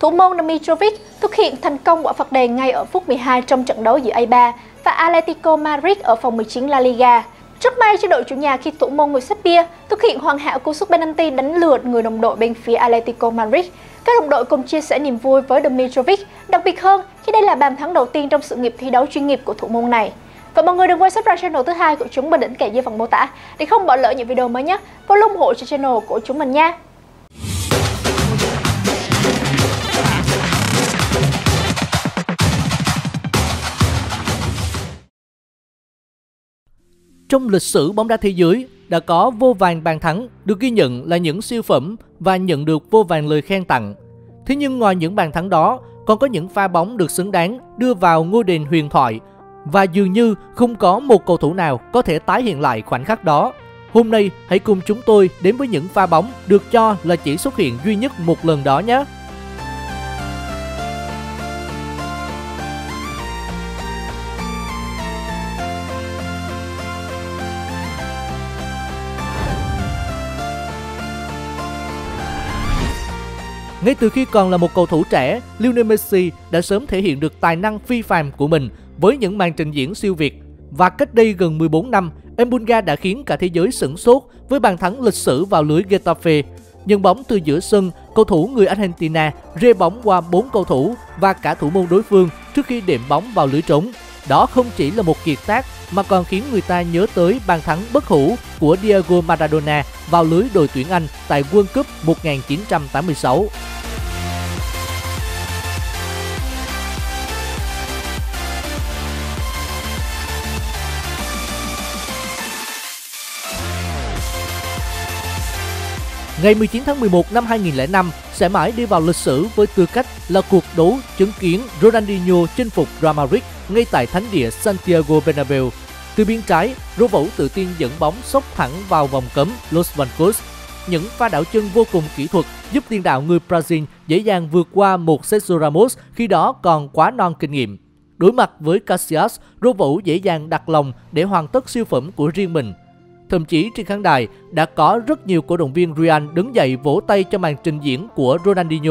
Thủ môn Dmitrovic thực hiện thành công quả phạt đền ngay ở phút 12 trong trận đấu giữa Eibar và Atletico Madrid ở vòng 19 La Liga. Rất may cho đội chủ nhà khi thủ môn người Serbia thực hiện hoàn hảo cú sút penalty đánh lừa người đồng đội bên phía Atletico Madrid. Các đồng đội cùng chia sẻ niềm vui với Dmitrovic, đặc biệt hơn khi đây là bàn thắng đầu tiên trong sự nghiệp thi đấu chuyên nghiệp của thủ môn này. Và mọi người đừng quên subscribe channel thứ hai của chúng mình đỉnh kèm dưới phần mô tả để không bỏ lỡ những video mới nhất và ủng hộ cho channel của chúng mình nha. Trong lịch sử bóng đá thế giới, đã có vô vàn bàn thắng được ghi nhận là những siêu phẩm và nhận được vô vàn lời khen tặng. Thế nhưng ngoài những bàn thắng đó, còn có những pha bóng được xứng đáng đưa vào ngôi đền huyền thoại và dường như không có một cầu thủ nào có thể tái hiện lại khoảnh khắc đó. Hôm nay, hãy cùng chúng tôi đến với những pha bóng được cho là chỉ xuất hiện duy nhất một lần đó nhé! Ngay từ khi còn là một cầu thủ trẻ, Lionel Messi đã sớm thể hiện được tài năng phi phàm của mình với những màn trình diễn siêu việt. Và cách đây gần 14 năm, Embunga đã khiến cả thế giới sửng sốt với bàn thắng lịch sử vào lưới Getafe. Nhận bóng từ giữa sân, cầu thủ người Argentina rê bóng qua 4 cầu thủ và cả thủ môn đối phương trước khi đệm bóng vào lưới trống. Đó không chỉ là một kiệt tác mà còn khiến người ta nhớ tới bàn thắng bất hủ của Diego Maradona vào lưới đội tuyển Anh tại World Cup 1986. Ngày 19 tháng 11 năm 2005 sẽ mãi đi vào lịch sử với tư cách là cuộc đấu chứng kiến Ronaldinho chinh phục Real Madrid ngay tại thánh địa Santiago Bernabeu. Từ biên trái, Rô Vũ tự tin dẫn bóng xốc thẳng vào vòng cấm Los Blancos. Những pha đảo chân vô cùng kỹ thuật giúp tiền đạo người Brazil dễ dàng vượt qua một Sergio Ramos khi đó còn quá non kinh nghiệm. Đối mặt với Casillas, Rô Vũ dễ dàng đặt lòng để hoàn tất siêu phẩm của riêng mình. Thậm chí trên khán đài đã có rất nhiều cổ động viên Real đứng dậy vỗ tay cho màn trình diễn của Ronaldinho.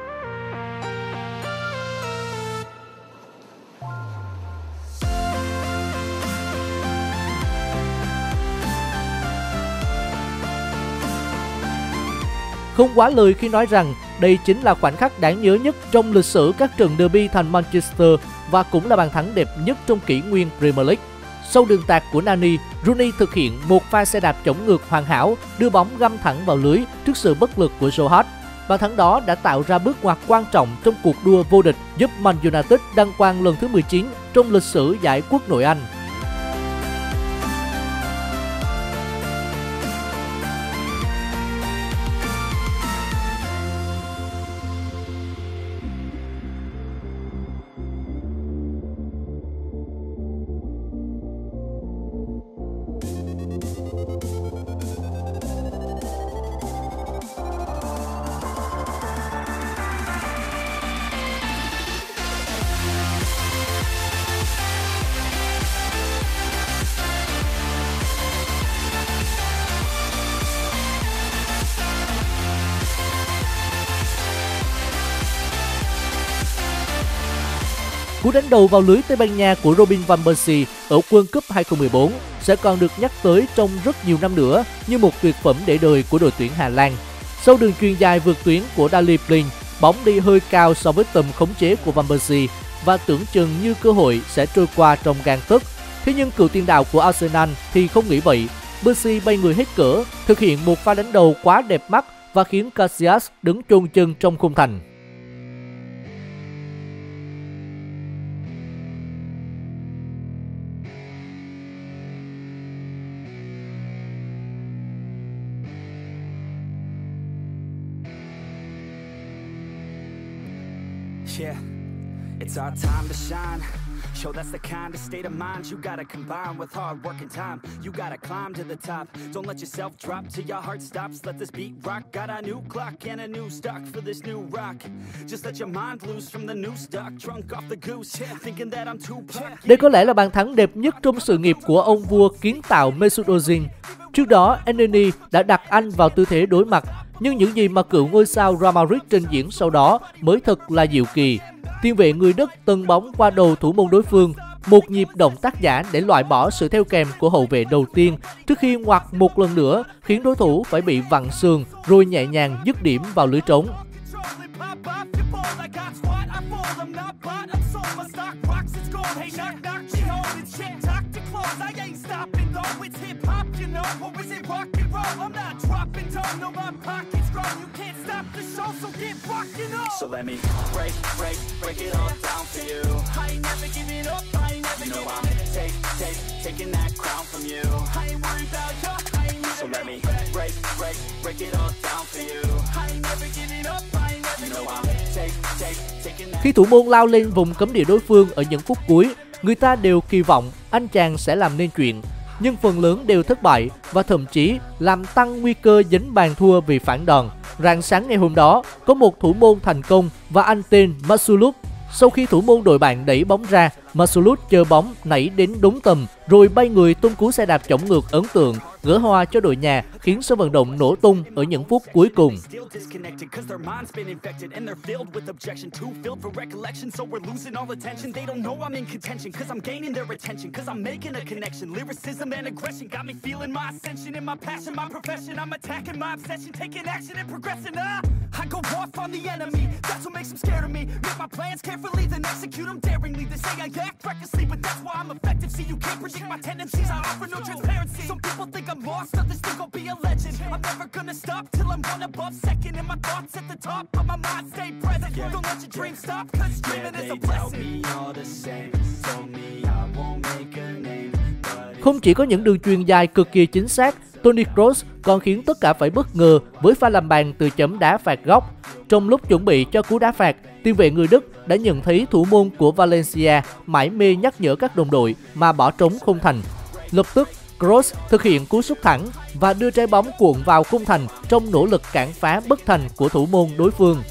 Không quá lời khi nói rằng đây chính là khoảnh khắc đáng nhớ nhất trong lịch sử các trận derby thành Manchester và cũng là bàn thắng đẹp nhất trong kỷ nguyên Premier League. Sau đường tạt của Nani, Rooney thực hiện một pha xe đạp chống ngược hoàn hảo, đưa bóng găm thẳng vào lưới trước sự bất lực của Joe Hart. Bàn thắng đó đã tạo ra bước ngoặt quan trọng trong cuộc đua vô địch, giúp Man United đăng quang lần thứ 19 trong lịch sử giải Quốc nội Anh. Cú đánh đầu vào lưới Tây Ban Nha của Robin van Persie ở World Cup 2014 sẽ còn được nhắc tới trong rất nhiều năm nữa như một tuyệt phẩm để đời của đội tuyển Hà Lan. Sau đường chuyền dài vượt tuyến của Daley Blind, bóng đi hơi cao so với tầm khống chế của van Persie và tưởng chừng như cơ hội sẽ trôi qua trong gang tấc. Thế nhưng cựu tiền đạo của Arsenal thì không nghĩ vậy. Persie bay người hết cỡ, thực hiện một pha đánh đầu quá đẹp mắt và khiến Casillas đứng chôn chân trong khung thành. Yeah, it's our time to shine. Show that's the kind of state of mind you gotta combine with hard work and time. You gotta climb to the top. Don't let yourself drop till your heart stops. Let this beat rock. Got a new clock and a new stock for this new rock. Just let your mind loose from the new stock. Drunk off the goose, thinking that I'm Tupac. Đây có lẽ là bàn thắng đẹp nhất trong sự nghiệp của ông vua kiến tạo Mesut Ozil. Trước đó, Elneny đã đặt anh vào tư thế đối mặt, Nhưng những gì mà cựu ngôi sao Real Madrid trình diễn sau đó mới thật là diệu kỳ. Tiền vệ người Đức tấn bóng qua đầu thủ môn đối phương, một nhịp động tác giả để loại bỏ sự theo kèm của hậu vệ đầu tiên trước khi ngoặt một lần nữa khiến đối thủ phải bị vặn sườn rồi nhẹ nhàng dứt điểm vào lưới trống. So let me break it all down for you. I ain't never giving up, I ain't never giving up. Taking that crown from you. I ain't worried about you. So let me break it all down for you. I ain't never giving up, I ain't never giving up. Taking that. Khi thủ môn lao lên vùng cấm địa đối phương ở những phút cuối, người ta đều kỳ vọng anh chàng sẽ làm nên chuyện. Nhưng phần lớn đều thất bại và thậm chí làm tăng nguy cơ dính bàn thua vì phản đòn. Rạng sáng ngày hôm đó, có một thủ môn thành công và anh tên Masulut. Sau khi thủ môn đội bạn đẩy bóng ra, Masulut chơi bóng nảy đến đúng tầm rồi bay người tung cú xe đạp chổng ngược ấn tượng, gỡ hòa cho đội nhà, khiến sân vận động nổ tung ở những phút cuối cùng. I go off on the enemy, that's what makes them scared of me. Make my plans carefully, then execute them daringly. They say I act recklessly, but that's why I'm effective. See, you can't predict my tendencies, I offer no transparency. Some people think I'm lost, others think I'll be a legend. I'm never gonna stop till I'm one above second. And my thoughts at the top, but my mind stay present. Don't let your dreams stop, cause dreaming is a blessing. Không chỉ có những đường chuyền dài cực kỳ chính xác, Toni Kroos còn khiến tất cả phải bất ngờ với pha làm bàn từ chấm đá phạt góc. Trong lúc chuẩn bị cho cú đá phạt, tiền vệ người Đức đã nhận thấy thủ môn của Valencia mải mê nhắc nhở các đồng đội mà bỏ trống không thành. Lập tức, Kroos thực hiện cú sút thẳng và đưa trái bóng cuộn vào khung thành trong nỗ lực cản phá bất thành của thủ môn đối phương.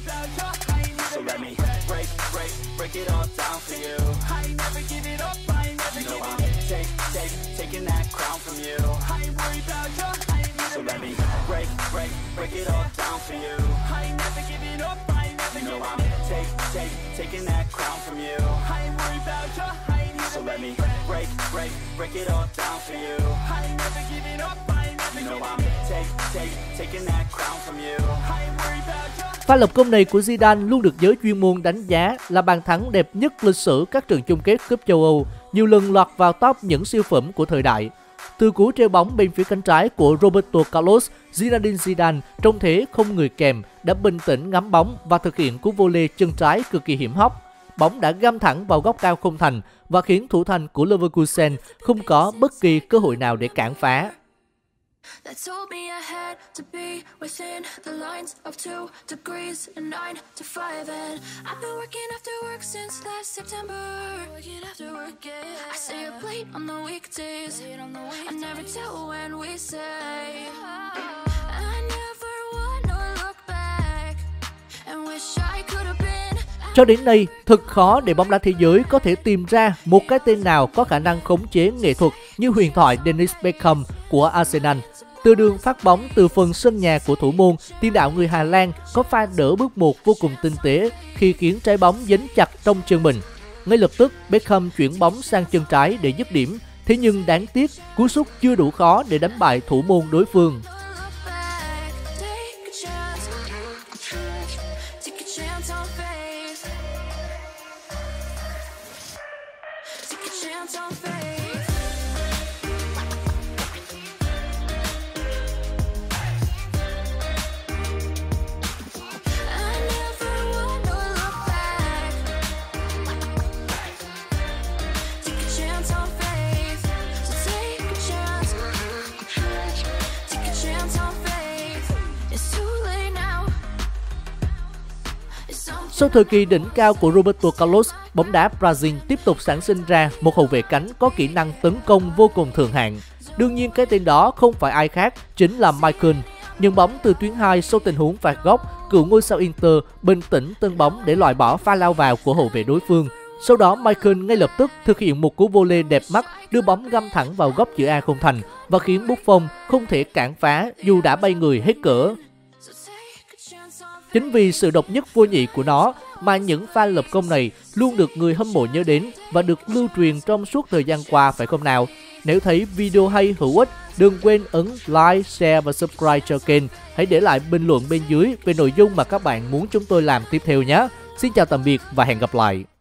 Pha lập công này của Zidane luôn được giới chuyên môn đánh giá là bàn thắng đẹp nhất lịch sử các trận chung kết cúp châu Âu, nhiều lần lọt vào top những siêu phẩm của thời đại. Từ cú treo bóng bên phía cánh trái của Roberto Carlos, Zinedine Zidane trông thế không người kèm đã bình tĩnh ngắm bóng và thực hiện cú volley chân trái cực kỳ hiểm hóc. Bóng đã găm thẳng vào góc cao không thành và khiến thủ thành của Leverkusen không có bất kỳ cơ hội nào để cản phá. That told me I had to be within the lines of 2 degrees and 9 to 5, and I've been working after work since last September. Working after work, yeah. I stay up late on the weekdays. I never tell when we say. I never wanna look back and wish I could have been. Cho đến nay, thật khó để bóng đá thế giới có thể tìm ra một cái tên nào có khả năng khống chế nghệ thuật như huyền thoại Dennis Beckham của Arsenal. Từ đường phát bóng từ phần sân nhà của thủ môn, tiền đạo người Hà Lan có pha đỡ bước một vô cùng tinh tế khi khiến trái bóng dính chặt trong chân mình. Ngay lập tức, Beckham chuyển bóng sang chân trái để dứt điểm. Thế nhưng đáng tiếc, cú sút chưa đủ khó để đánh bại thủ môn đối phương. Sau thời kỳ đỉnh cao của Roberto Carlos, bóng đá Brazil tiếp tục sản sinh ra một hậu vệ cánh có kỹ năng tấn công vô cùng thượng hạng. Đương nhiên cái tên đó không phải ai khác, chính là Michael. Nhận bóng từ tuyến 2 sau tình huống phạt góc, cựu ngôi sao Inter bình tĩnh tâng bóng để loại bỏ pha lao vào của hậu vệ đối phương. Sau đó Michael ngay lập tức thực hiện một cú volley đẹp mắt, đưa bóng găm thẳng vào góc chữ A không thành và khiến Buffon không thể cản phá dù đã bay người hết cỡ. Chính vì sự độc nhất vô nhị của nó mà những fan lập công này luôn được người hâm mộ nhớ đến và được lưu truyền trong suốt thời gian qua, phải không nào? Nếu thấy video hay hữu ích, đừng quên ấn like, share và subscribe cho kênh. Hãy để lại bình luận bên dưới về nội dung mà các bạn muốn chúng tôi làm tiếp theo nhé. Xin chào tạm biệt và hẹn gặp lại.